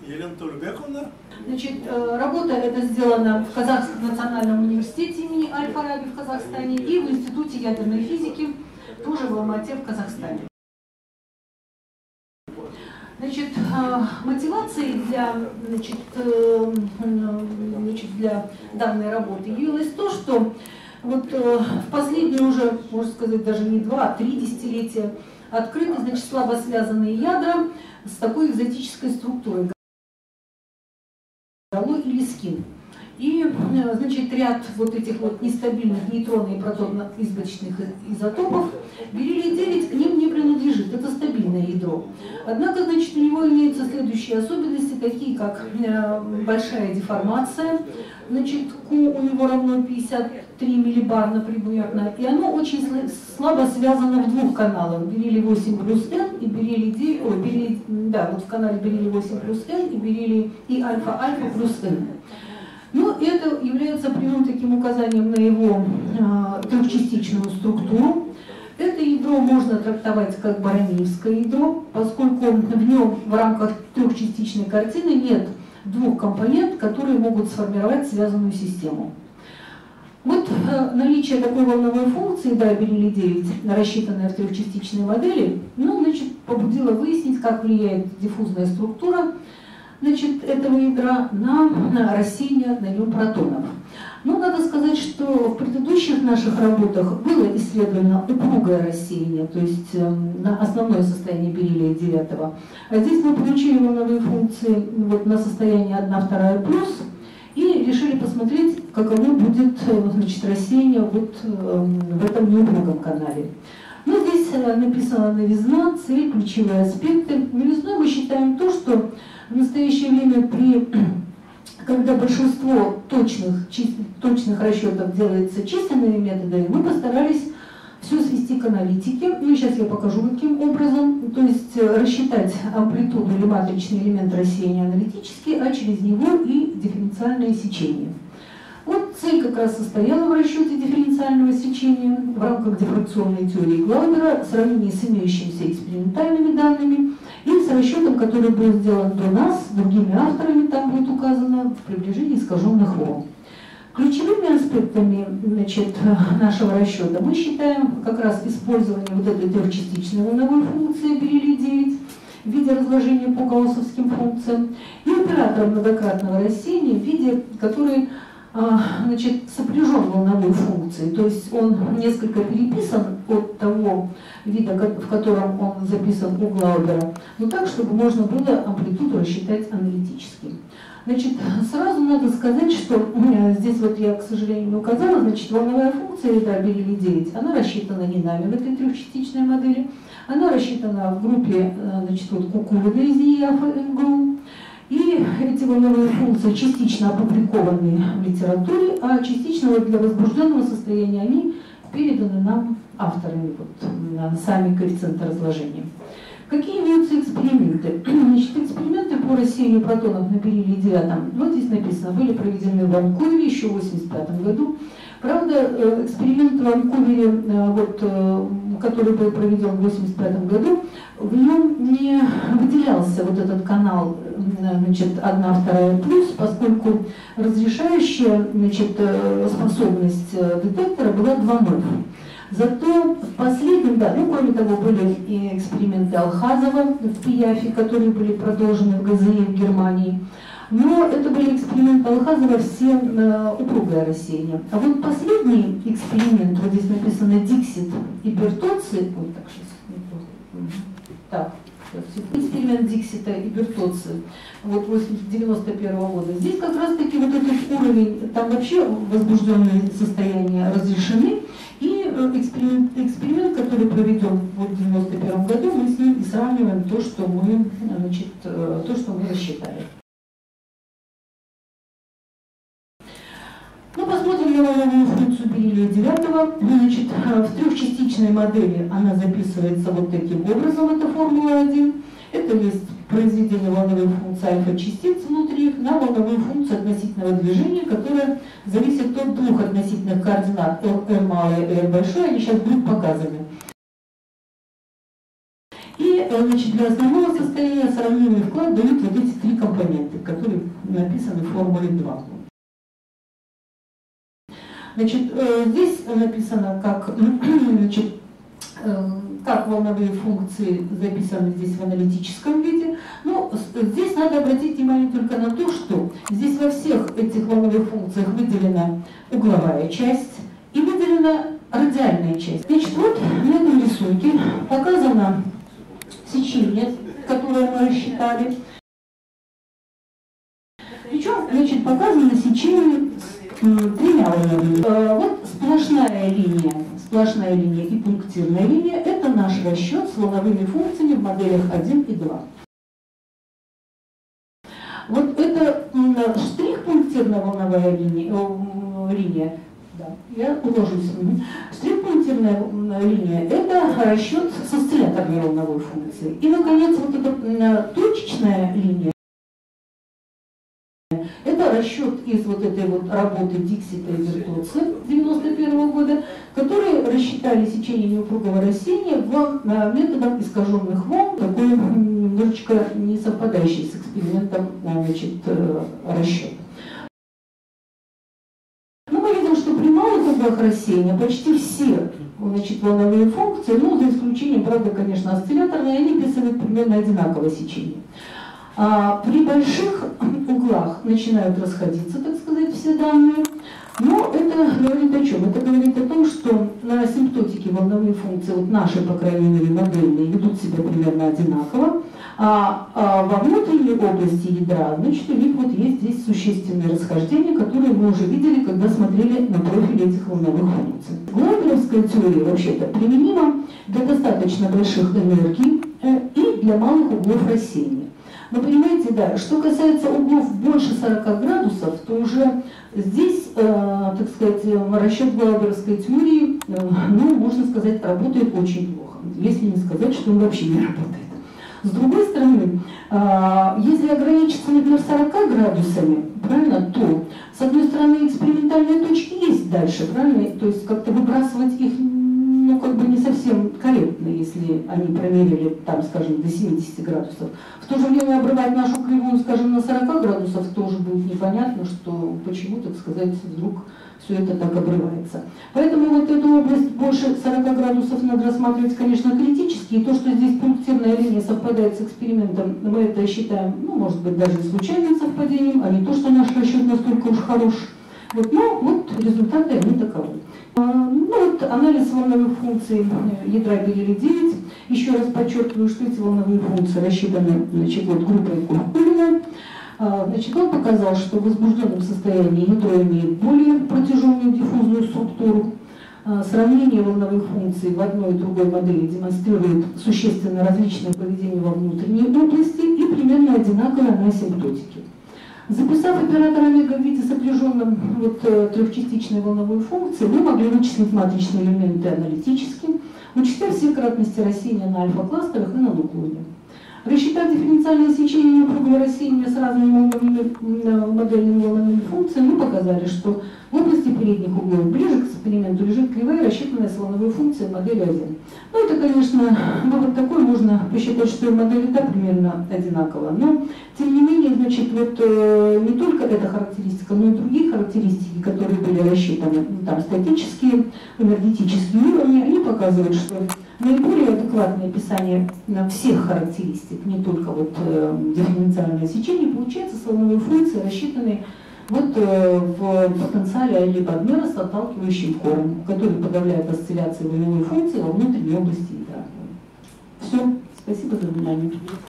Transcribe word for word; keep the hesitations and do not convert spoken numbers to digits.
Значит, работа эта сделана в Казахском национальном университете имени Аль-Фараби в Казахстане и в Институте ядерной физики, тоже в Алмате в Казахстане. Значит, мотивацией для, значит, значит, для данной работы явилось то, что вот в последние уже, можно сказать, даже не два, а три десятилетия открыты, значит, слабо связанные ядра с такой экзотической структурой, галлой или скин. И, значит, ряд вот этих вот нестабильных нейтронно- и протонно-избыточных изотопов бериллий девять к ним не принадлежит, это стабильное ядро. Однако, значит, у него имеются следующие особенности, такие как большая деформация, значит, Q у него равно пятьдесят три миллибар, например, и оно очень слабо связано в двух каналах, бериллий восемь плюс N и бериллий девять, ой, бериллий, да, вот в канале бериллий восемь плюс N и бериллий и альфа-альфа плюс N. Но это является прямым таким указанием на его э, трехчастичную структуру. Это ядро можно трактовать как баронеевское ядро, поскольку в нем в рамках трехчастичной картины нет двух компонент, которые могут сформировать связанную систему. Вот э, наличие такой волновой функции, да, бериллий девять, рассчитанная в трехчастичной модели, ну, значит, побудило выяснить, как влияет диффузная структура, значит, этого ядра на, на рассеяние на нем протонов. Но надо сказать, что в предыдущих наших работах было исследовано упругое рассеяние, то есть э, на основное состояние бериллия девять. А здесь мы получили волновые функции вот, на состояние одна вторая плюс и решили посмотреть, каково будет, значит, рассеяние вот, э, в этом неупругом канале. Ну, здесь э, написана новизна, цель, ключевые аспекты. Новизной мы считаем то, что в настоящее время, при, когда большинство точных, точных расчетов делается численными методами, мы постарались все свести к аналитике. Ну, сейчас я покажу, каким образом. То есть рассчитать амплитуду или матричный элемент рассеяния аналитически, а через него и дифференциальное сечение. Вот цель как раз состояла в расчете дифференциального сечения в рамках дифракционной теории Глаубера, в сравнении с имеющимися экспериментальными данными и с расчетом, который был сделан до нас, другими авторами, там будет указано, в приближении искаженных волн. Ключевыми аспектами, значит, нашего расчета мы считаем как раз использование вот этой трехчастичной волновой функции бериллий девять в виде разложения по гауссовским функциям и оператора многократного рассеяния в виде, который, значит, сопряжен волновой функцией, то есть он несколько переписан от того вида, в котором он записан у Глаубера, но так, чтобы можно было амплитуду рассчитать аналитически. Значит, сразу надо сказать, что здесь вот я, к сожалению, не указала, значит, волновая функция, да, бериллий девять, она рассчитана не нами в этой трехчастичной модели, она рассчитана в группе, значит, вот Кукурина из ИАФ-МГУ. И эти волновые функции частично опубликованы в литературе, а частично вот для возбужденного состояния они переданы нам авторами, вот, сами коэффициенты разложения. Какие имеются эксперименты? Значит, эксперименты по рассеянию протонов на бериллии девять, вот здесь написано, были проведены в Ванкувере еще в восемьдесят пятом году. Правда, эксперимент в Ванкувере, вот, который был проведен в восемьдесят пятом году, в нем не выделялся вот этот канал, значит, одна вторая плюс, поскольку разрешающая, значит, способность детектора была два ноль. Зато в последнем, да, ну кроме того, были и эксперименты Алхазова в Пияфе, которые были продолжены в ГЗИ в Германии. Но это были эксперименты Алхазова, все э, упругое рассеяние. А вот последний эксперимент, вот здесь написано Диксит и Бертоци, ой, так, сейчас, так, эксперимент Диксита и Бертоци, вот девяносто первого года. Здесь как раз таки вот этот уровень, там вообще возбужденные состояния разрешены, и эксперимент, эксперимент, который проведен в девяносто первом году, мы с ним и сравниваем то, что мы, значит, то, что мы рассчитали. Ну, посмотрим на волновую функцию бериллия девять. Значит, в трехчастичной модели она записывается вот таким образом, это формула один. Это есть произведение волновой функции альфа-частиц внутри их на волновую функцию относительного движения, которая зависит от двух относительных координат r малое и r большое, они сейчас будут показаны. И, значит, для основного состояния сравнимый вклад дают вот эти три компонента. написаны в формуле два. Значит, здесь написано, как, значит, как волновые функции записаны здесь в аналитическом виде. Но здесь надо обратить внимание только на то, что здесь во всех этих волновых функциях выделена угловая часть и выделена радиальная часть. Значит, вот на этом рисунке показано сечение, которое мы рассчитали. Причем, значит, показано сечение с тремя волновыми. Вот сплошная линия, сплошная линия и пунктирная линия – это наш расчет с волновыми функциями в моделях один и два. Вот это штрих-пунктирная волновая линия, линия да, я уложусь. Штрих-пунктирная линия – это расчет с осцилляторной волновой функцией. И, наконец, вот эта точечная линия – это расчет из вот этой вот работы Диксита и Вертоци девяносто первого года, которые рассчитали сечение неупругого рассеяния в методом искаженных волн, такой немножечко не совпадающий с экспериментом, значит, расчет. Но мы видим, что при малых углах рассеяния почти все, значит, волновые функции, ну, за исключением, правда, конечно, осцилляторные, они описывают примерно одинаковое сечение. А при больших углах начинают расходиться, так сказать, все данные. Но это говорит о чем? Это говорит о том, что на асимптотике волновые функции, вот наши, по крайней мере, модельные, ведут себя примерно одинаково, а, а во внутренней области ядра, значит, у них вот есть здесь существенные расхождения, которые мы уже видели, когда смотрели на профиль этих волновых функций. Глайберовская теория вообще-то применима для достаточно больших энергий и для малых углов рассеяния. Но понимаете, да, что касается углов больше сорока градусов, то уже здесь, э, так сказать, расчет Глайберовской теории, э, ну, можно сказать, работает очень плохо, если не сказать, что он вообще не работает. С другой стороны, э, если ограничиться, например, сорока градусами, правильно, то, с одной стороны, экспериментальные точки есть дальше, правильно, то есть как-то выбрасывать их, ну, как бы не совсем корректно, если они промерили, там, скажем, до семидесяти градусов. В то же время обрывать нашу кривую, скажем, на сорока градусов тоже будет непонятно, что почему, так сказать, вдруг все это так обрывается. Поэтому вот эту область больше сорока градусов надо рассматривать, конечно, критически. И то, что здесь пунктирная линия совпадает с экспериментом, мы это считаем, ну, может быть, даже случайным совпадением, а не то, что наш расчет настолько уж хорош. Вот, но вот результаты они таковы. Ну вот анализ волновых функций ядра Берили девять. Еще раз подчеркиваю, что эти волновые функции рассчитаны, значит, вот группой Куркулина. Значит, он показал, что в возбужденном состоянии ядро имеет более протяженную диффузную структуру. Сравнение волновых функций в одной и другой модели демонстрирует существенно различное поведение во внутренней области и примерно одинаковое на асимптотике. Записав оператор омега в виде сопряженном вот, трехчастичной волновой функции, мы могли вычислить матричные элементы аналитически, учтя все кратности рассеяния на альфа-кластерах и на нуклоне. Рассчитав дифференциальное сечение неупругого рассеяния с разными модельными волновыми функциями, мы показали, что в области передних углов ближе к эксперименту лежит кривая, рассчитанная с волновой функцией модели один. Ну, это, конечно, вывод такой, можно посчитать, что и модель да примерно одинакова. Но, тем не менее, значит, вот не только эта характеристика, но и другие характеристики, которые были рассчитаны, там, статические, энергетические уровни, они показывают, что наиболее адекватное описание всех характеристик, не только вот э, дифференциальное сечение, получается с волновой функцией, рассчитанной вот э, в потенциале Айли-Бадмера с отталкивающим хором, который подавляет осцилляции волновой функции во внутренней области ядра. Все, спасибо за внимание.